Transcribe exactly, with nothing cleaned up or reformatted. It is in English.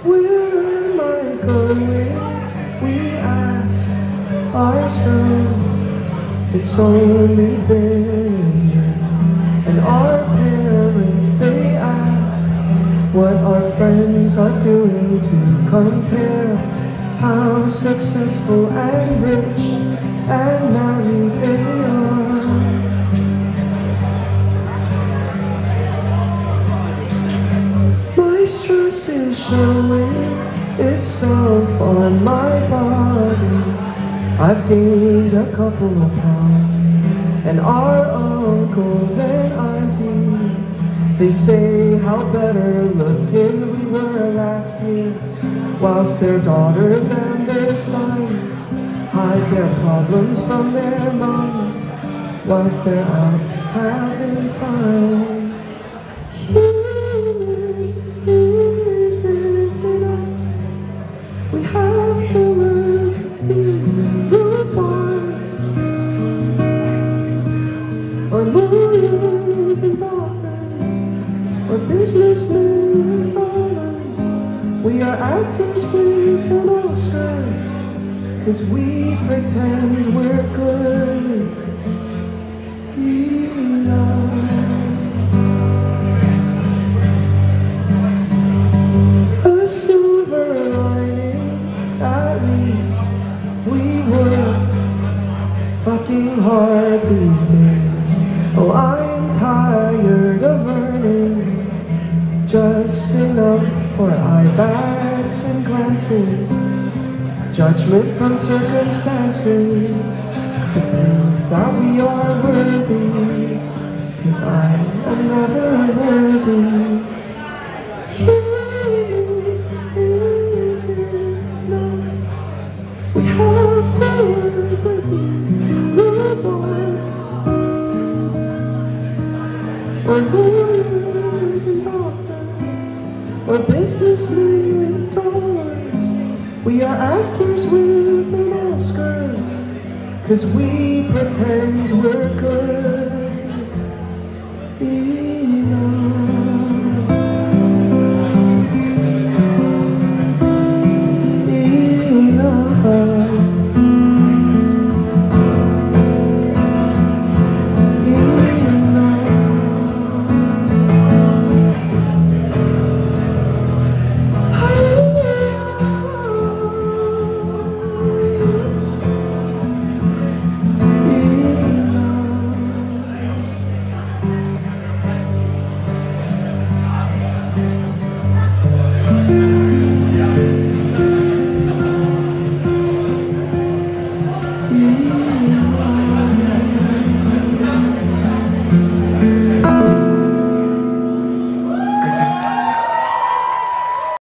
Where am I going? We ask ourselves. It's only been a year. And our parents, they ask what our friends are doing to compare how successful and rich and married they are. My stress is showing itself on my body. I've gained a couple of pounds, and our uncles and aunties, they say how better looking we were last year, whilst their daughters and their sons hide their problems from their moms, whilst they're out having fun. Human isn't enough. We have to learn to be robots, or lawyers and doctors, or businessmen with dollars. We are actors with an Oscar, 'cause we pretend we're good enough. A silver lining, at least we work fucking hard these days. Oh, I'm tired of earning just enough for eye bags and glances, judgment from circumstances, to prove that we are worthy, 'cause I am never worthy. Human isn't enough. We have to learn to be robots, or lawyers and doctors, or businessmen with dollars. We are actors with an Oscar, 'cause we pretend we're good enough.